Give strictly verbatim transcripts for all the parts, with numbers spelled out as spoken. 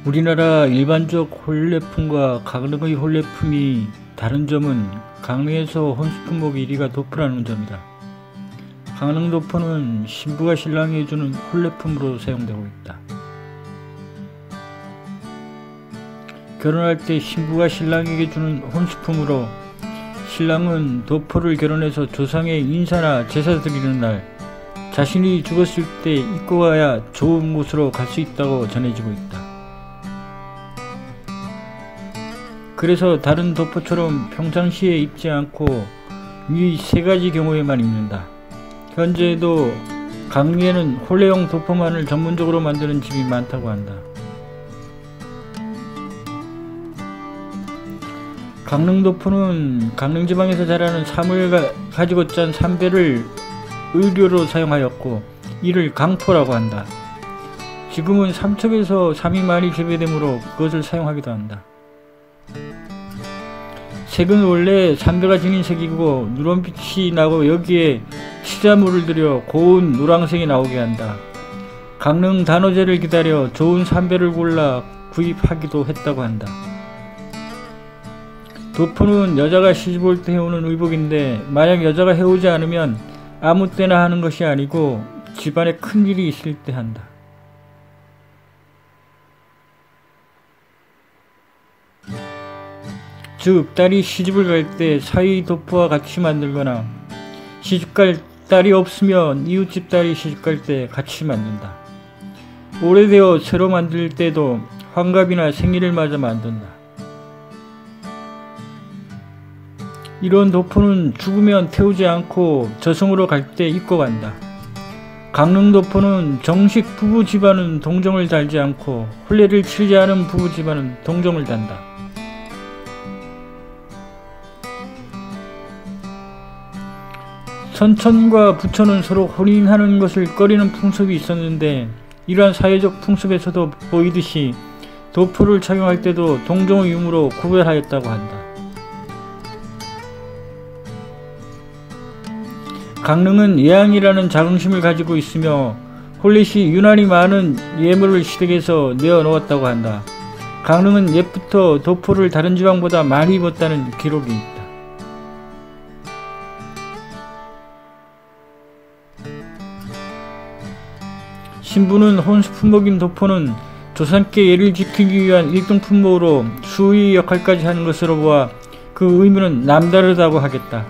우리나라 일반적 혼례품과 강릉의 혼례품이 다른 점은 강릉에서 혼수품목 일 위가 도포라는 점이다. 강릉 도포는 신부가 신랑에게 주는 혼례품으로 사용되고 있다. 결혼할 때 신부가 신랑에게 주는 혼수품으로 신랑은 도포를 결혼해서 조상의 인사나 제사 드리는 날 자신이 죽었을 때 입고 가야 좋은 곳으로 갈 수 있다고 전해지고 있다. 그래서 다른 도포처럼 평상시에 입지 않고 이 세 가지 경우에만 입는다. 현재에도 강릉에는 혼례용 도포만을 전문적으로 만드는 집이 많다고 한다. 강릉 도포는 강릉 지방에서 자라는 사물을 가, 가지고 짠 삼배를 의료로 사용하였고 이를 강포라고 한다. 지금은 삼척에서 삼이 많이 재배되므로 그것을 사용하기도 한다. 색은 원래 삼배가 지닌 색이고 누런빛이 나고 여기에 치자물을 들여 고운 노란색이 나오게 한다. 강릉 단오제를 기다려 좋은 삼배를 골라 구입하기도 했다고 한다. 도포는 여자가 시집 올 때 해오는 의복인데 만약 여자가 해오지 않으면 아무 때나 하는 것이 아니고 집안에 큰일이 있을 때 한다. 즉 딸이 시집을 갈 때 사위 도포와 같이 만들거나 시집갈 딸이 없으면 이웃집 딸이 시집갈 때 같이 만든다. 오래되어 새로 만들 때도 환갑이나 생일을 맞아 만든다. 이런 도포는 죽으면 태우지 않고 저승으로 갈 때 입고 간다. 강릉 도포는 정식 부부 집안은 동정을 달지 않고 혼례를 치르지 않은 부부 집안은 동정을 단다. 선천과 부처는 서로 혼인하는 것을 꺼리는 풍습이 있었는데 이러한 사회적 풍습에서도 보이듯이 도포를 착용할 때도 동정의 유무로 구별하였다고 한다. 강릉은 예양이라는 자긍심을 가지고 있으며 혼례 시 유난히 많은 예물을 시댁에서 내어 놓았다고 한다. 강릉은 옛부터 도포를 다른 지방보다 많이 입었다는 기록이 있다. 신부는 혼수 품목인 도포는 조상께 예를 지키기 위한 일 등 품목으로 수의 역할까지 하는 것으로 보아 그 의무는 남다르다고 하겠다.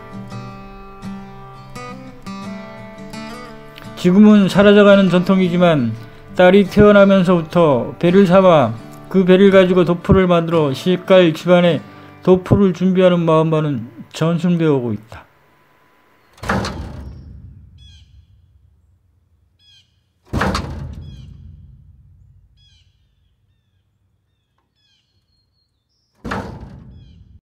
지금은 사라져가는 전통이지만 딸이 태어나면서부터 배를 삼아 그 배를 가지고 도포를 만들어 시집갈 집안에 도포를 준비하는 마음만은 전승되어 오고 있다.